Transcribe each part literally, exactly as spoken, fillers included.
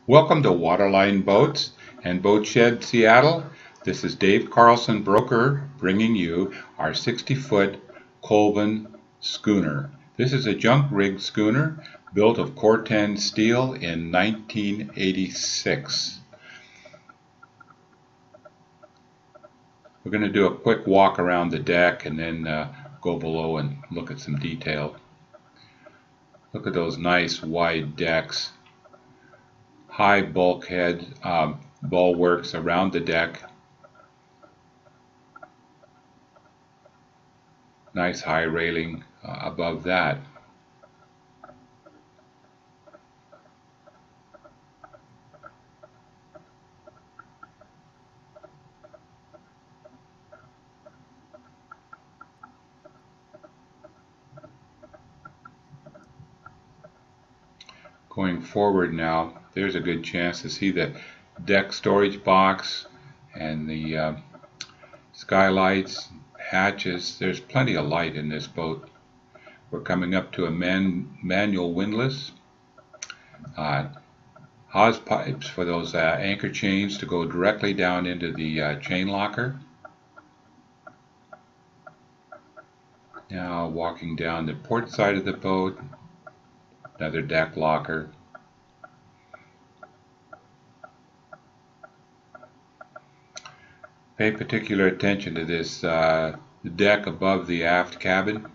Welcome to Waterline Boats and Boatshed, Seattle. This is Dave Carlson, broker, bringing you our sixty foot Colvin schooner. This is a junk rigged schooner built of Corten steel in nineteen eighty-six. We're going to do a quick walk around the deck and then uh, go below and look at some detail. Look at those nice wide decks. High bulkhead um, bulwarks around the deck. Nice high railing uh, above that. Going forward now, there's a good chance to see the deck storage box and the uh, skylights, hatches. There's plenty of light in this boat. We're coming up to a man manual windlass. Uh, hawse pipes for those uh, anchor chains to go directly down into the uh, chain locker. Now walking down the port side of the boat, another deck locker. Pay particular attention to this uh, deck above the aft cabin.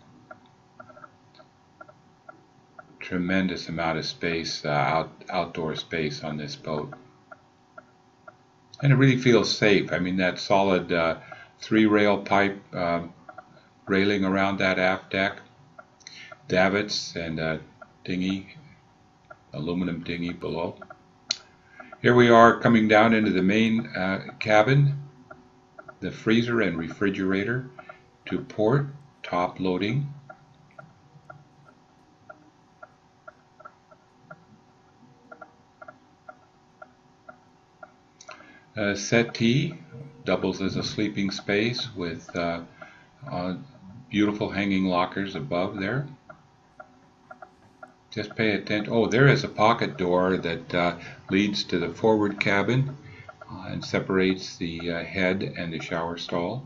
Tremendous amount of space, uh, out, outdoor space on this boat. And it really feels safe. I mean, that solid uh, three rail pipe uh, railing around that aft deck. Davits and a dinghy, aluminum dinghy below. Here we are coming down into the main uh, cabin. The freezer and refrigerator to port, top loading. A settee doubles as a sleeping space with uh, uh, beautiful hanging lockers above there. Just pay attention. Oh, there is a pocket door that uh, leads to the forward cabin uh, and separates the uh, head and the shower stall.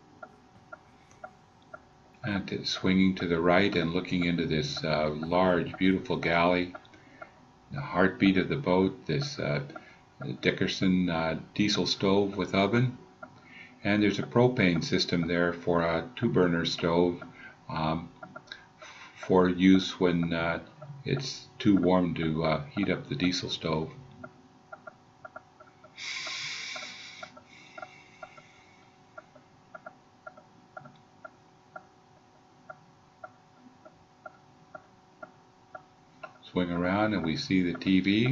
And it's swinging to the right and looking into this uh, large, beautiful galley. The heartbeat of the boat, this uh, Dickerson uh, diesel stove with oven. And there's a propane system there for a two-burner stove um, for use when uh, it's too warm to uh, heat up the diesel stove. Swing around and we see the T V.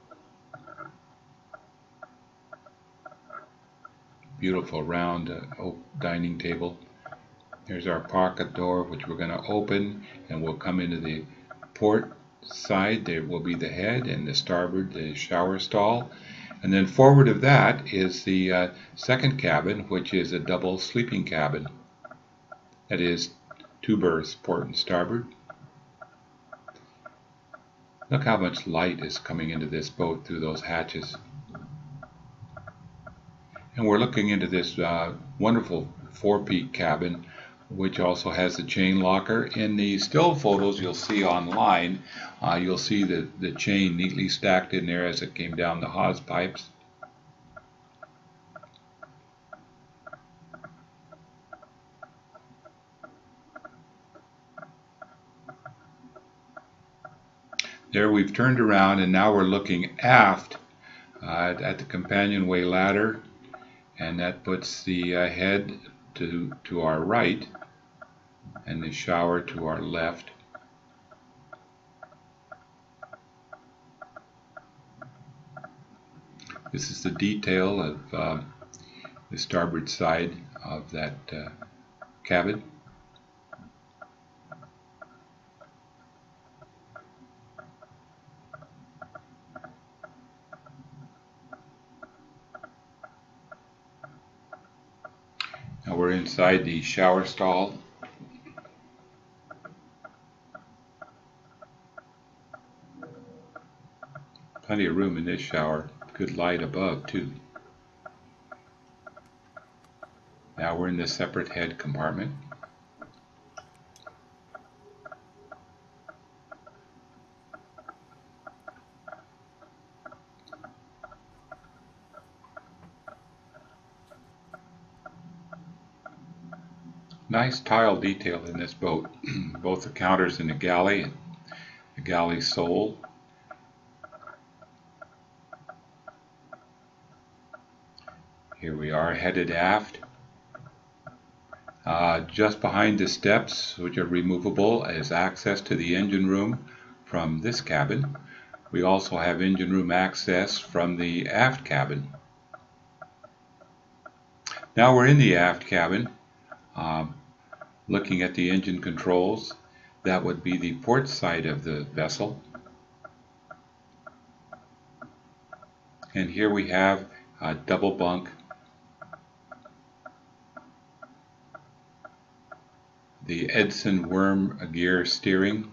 Beautiful round uh, dining table. There's our pocket door, which we're going to open, and we'll come into the port side. There will be the head, and the starboard the shower stall, and then forward of that is the uh, second cabin, which is a double sleeping cabin. That is two berths, port and starboard. Look how much light is coming into this boat through those hatches. And we're looking into this uh, wonderful four-peak cabin, which also has the chain locker. In the still photos you'll see online, uh, you'll see the, the chain neatly stacked in there as it came down the hawse pipes. There we've turned around and now we're looking aft uh, at the companionway ladder, and that puts the uh, head to, to our right and the shower to our left. This is the detail of uh, the starboard side of that uh, cabin. Now we're inside the shower stall. Plenty of room in this shower. Good light above too. Now we're in the separate head compartment. Nice tile detail in this boat. Both the counters in the galley and the galley sole. Here we are headed aft. Uh, just behind the steps, which are removable, is access to the engine room from this cabin. We also have engine room access from the aft cabin. Now we're in the aft cabin, um, looking at the engine controls. That would be the port side of the vessel. And here we have a double bunk, the Edson worm gear steering.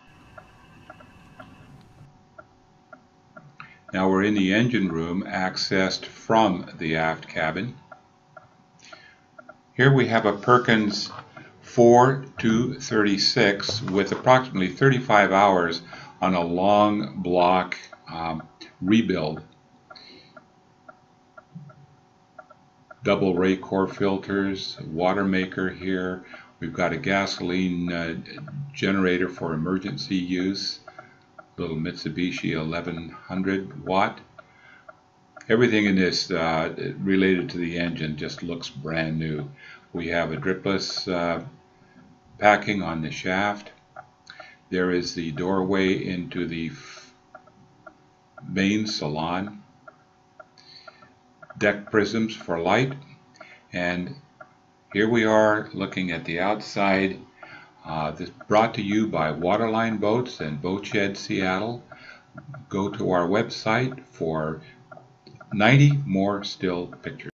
Now we're in the engine room, accessed from the aft cabin. Here we have a Perkins four two thirty-six with approximately thirty-five hours on a long block um, rebuild. Double ray core filters, water maker here. We've got a gasoline uh, generator for emergency use, little Mitsubishi eleven hundred watt. Everything in this uh, related to the engine just looks brand new. We have a dripless uh, packing on the shaft. There is the doorway into the main salon. Deck prisms for light, and here we are looking at the outside. Uh, this brought to you by Waterline Boats and Boatshed Seattle. Go to our website for ninety more still pictures.